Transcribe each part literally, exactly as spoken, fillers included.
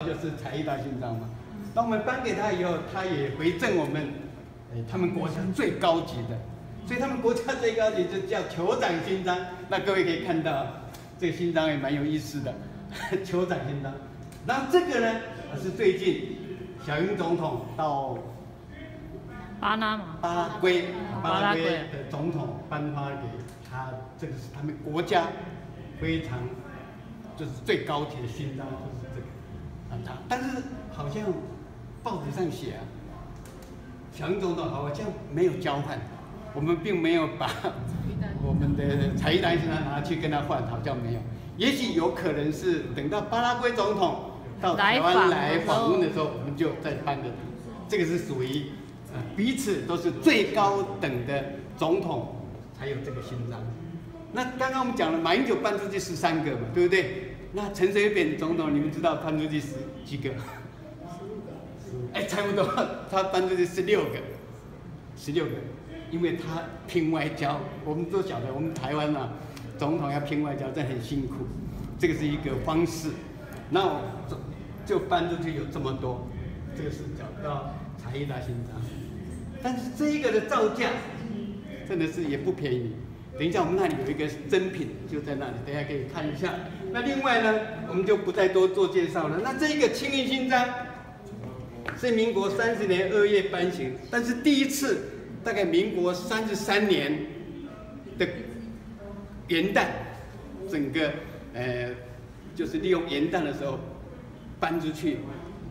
就是才艺大勋章嘛。当我们颁给他以后，他也回赠我们，哎，他们国家最高级的，所以他们国家最高级就叫酋长勋章。那各位可以看到，这个勋章也蛮有意思的，酋长勋章。然后这个呢，是最近小英总统到巴拿马、 巴拉圭、巴拉圭圭的总统颁发给他，这个是他们国家非常就是最高级的勋章，就是这个啊他，但是好像报纸上写啊，小英总统好像没有交换，我们并没有把我们的才艺大勋章拿去跟他换，好像没有。也许有可能是等到巴拉圭总统到台湾来访问的时候，我们就再颁给他。这个是属于呃彼此都是最高等的总统才有这个勋章。那刚刚我们讲了，马英九颁出去十三个嘛，对不对？那陈水扁总统，你们知道颁出去十几个？哎，差不多，他颁出去十六个，十六个，因为他拼外交，我们都晓得，我们台湾啊，总统要拼外交，这很辛苦，这个是一个方式。那我就颁出去有这么多，这个是讲到才艺大勋章，但是这一个的造价真的是也不便宜。等一下，我们那里有一个珍品，就在那里，等一下可以看一下。那另外呢，我们就不再多做介绍了。那这一个青印勋章是民国三十年二月颁行，但是第一次大概民国三十三年的元旦，整个呃就是利用元旦的时候颁出去，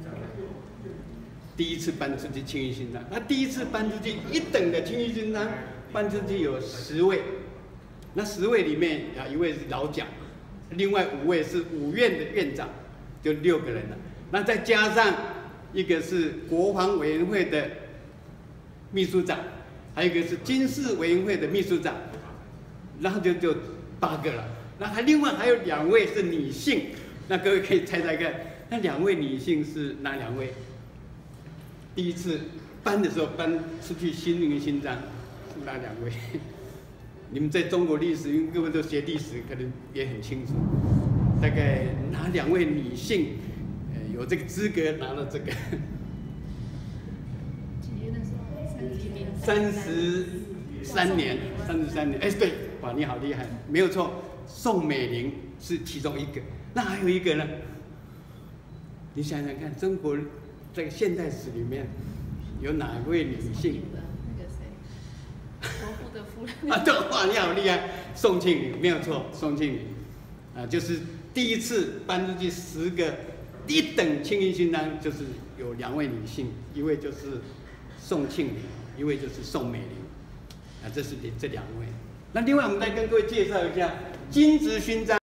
第一次颁出去青印勋章。那第一次颁出去一等的青印勋章颁出去有十位。那十位里面啊，一位是老蒋，另外五位是五院的院长，就六个人了。那再加上一个是国防委员会的秘书长，还有一个是军事委员会的秘书长，然后就就八个了。那还另外还有两位是女性，那各位可以猜猜看，那两位女性是哪两位？第一次颁的时候颁出去新印勋章是哪两位？你们在中国历史，因为各位都学历史，可能也很清楚。大概哪两位女性，呃，有这个资格拿到这个？三十三年，三十三年，哎，对，哇，你好厉害，没有错，宋美龄是其中一个。那还有一个呢？你想想看，中国这个现代史里面有哪位女性？ 国父的夫人啊，对，哇，你好厉害，宋庆龄没有错，宋庆龄，啊，就是第一次颁出去十个一等青印勋章，就是有两位女性，一位就是宋庆龄，一位就是宋美龄，啊，这是这两位。那另外我们再跟各位介绍一下金质勋章。